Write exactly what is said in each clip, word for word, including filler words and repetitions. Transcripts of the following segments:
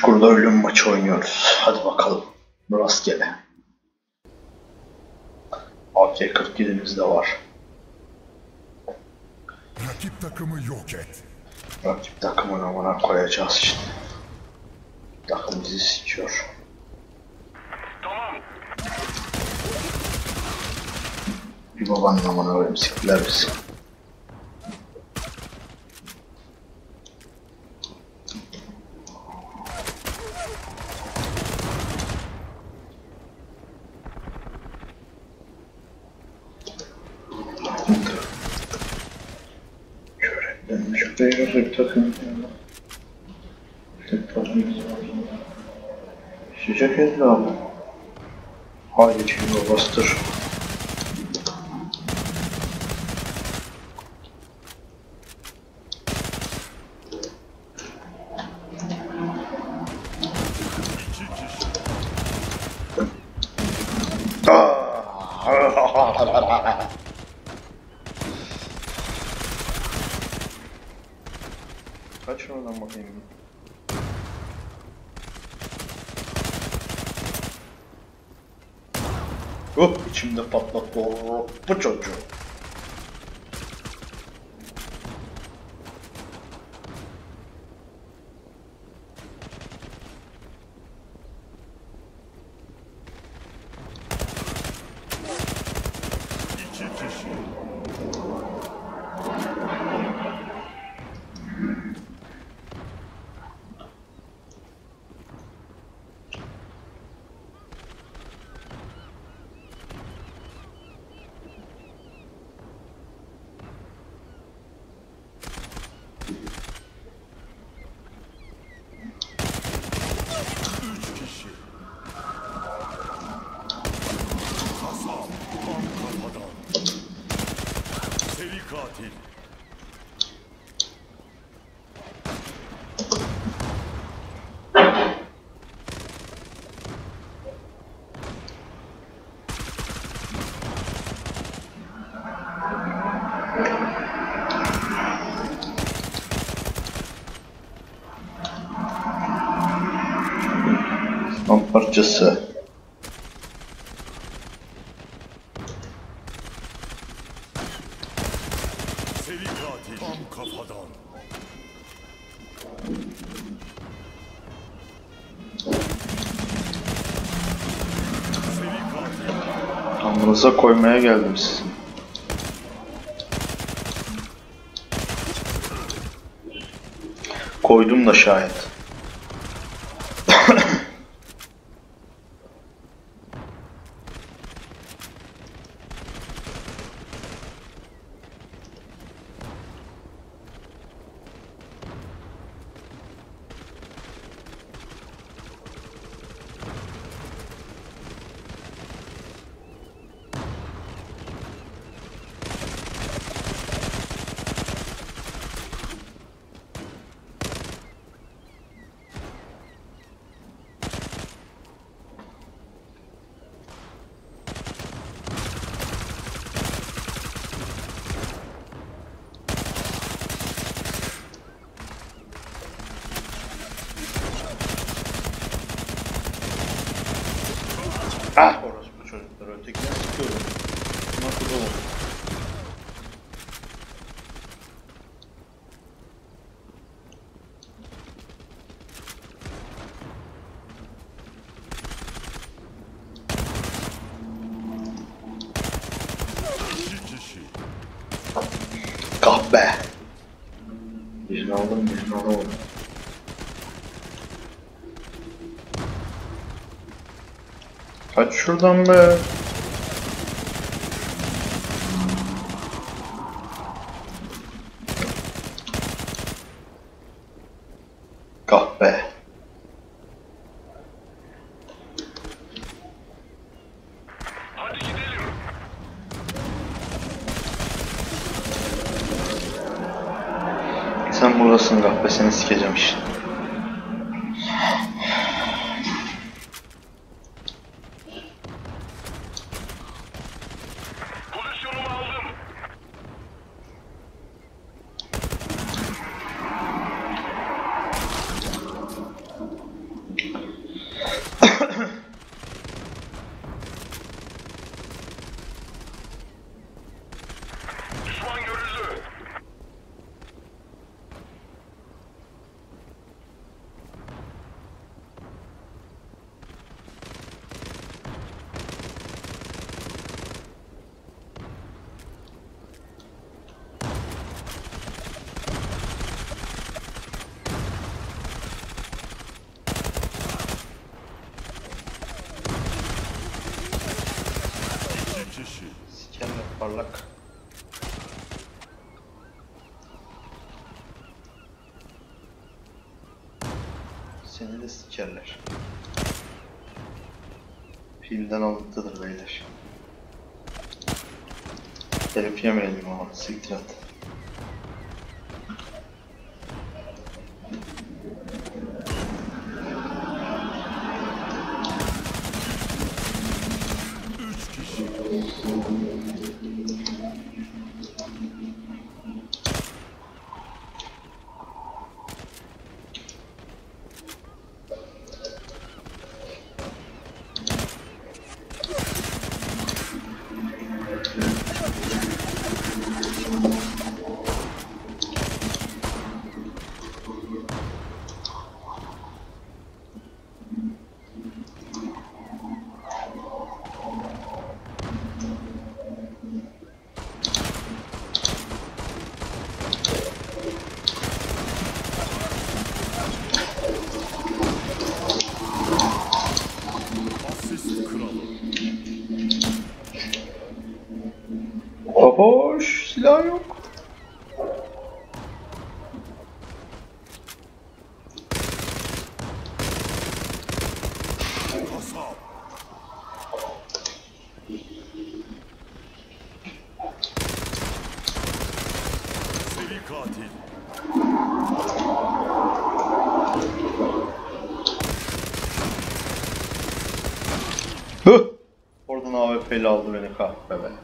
Çukurda ölüm maçı oynuyoruz. Hadi bakalım. Rastgele. A K kırk yedimiz de var. Rakip takımı yok et. Rakip takımın amına koyacağız şimdi. Takım bizi sikiyor. Tamam. Bir babanın amına koyayım, siktiler bizi. Şöhretlenme çok değerli bir takım. Tek takımımız var. Sıcak edildi abi. Haydi şimdi bastır. Kaç oradan bakayım. Hop, içimde patlattı o bu çocuğu. İki kişi. Üç kişi. Hasan. Tam kafadan. Seri katil. Son parçası. Seri katil. Tam kafadan. Seri katil. Amınıza koymaya geldim sizin. Koydum da şayet. Ah orospu çocuklar, ötekine sıkıyorum. Nasıl olur? İki kişi. Kahpe. Birini aldım, birini alamadım. Kaç şuradan be. Kahpe. Hadi gidelim. Sen buradasın kahpe, seni sikeceğim işte. Pozisyonumu aldım. yuvarlak. Seni de sikerler. Filmden alıntıdır beyler. Herif yemeyelim ama siktir at. Asist kralı. Baboş, silah yok. Kasap. Seri katil. Hıh! Oradan A W P'li aldı beni kahpe be.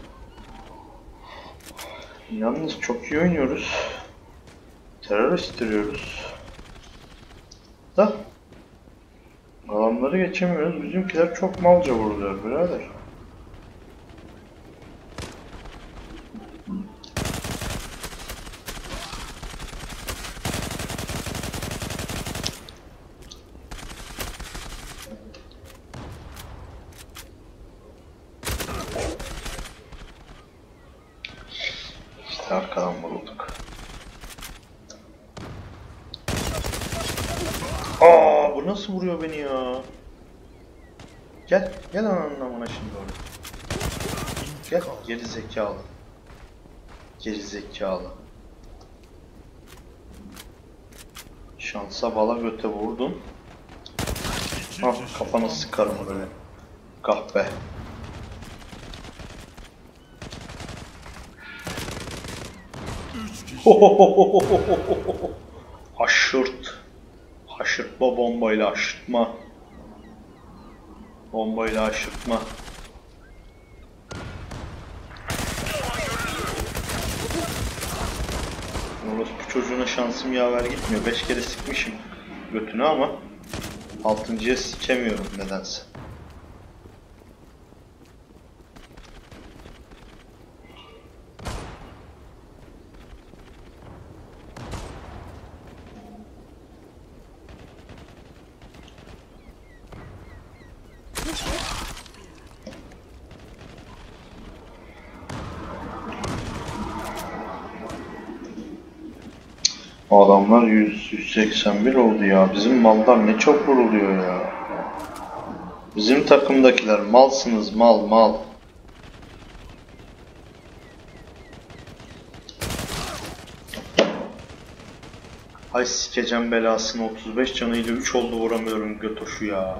Yalnız çok iyi oynuyoruz. Terör istiriyoruz. Da adamları geçemiyoruz. Bizimkiler çok malca vuruluyor birader. İşte arkadan vurulduk. Aa, bu nasıl vuruyor beni ya? Gel, gel ananın amına şimdi oraya. Gel, geri zekalı. Geri zekalı. Şansa bala göte vurdun. Ah, kafana sıkarım böyle. Kahpe. Üç kişi. Haşırt. Haşırtma bombayla haşırtma. Bombayla haşırtma. Orospu çocuğuna şansım yaver gitmiyor. Beş kere sıkmışım götünü ama altıncıya sikemiyorum nedense. Adamlar yüz yüz seksen bir oldu ya. Bizim mallar ne çok vuruluyor ya. Bizim takımdakiler malsınız, mal mal. Ay sikeceğim belasını, otuz beş canıyla üç oldu, vuramıyorum götoşu ya.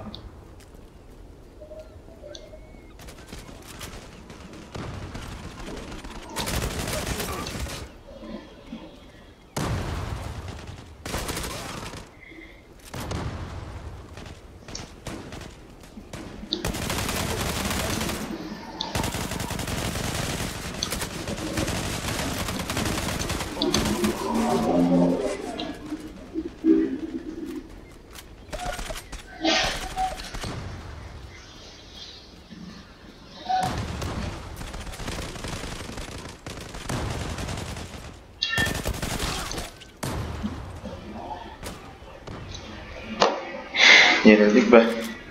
Yenildik be.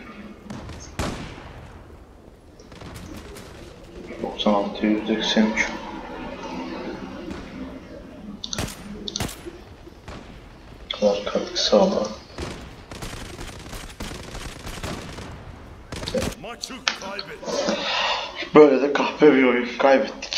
doksan altı yüz seksen üç. Kadar katkı sağla. Maçı kaybet. Böyle de kahpe bir oyun kaybettik.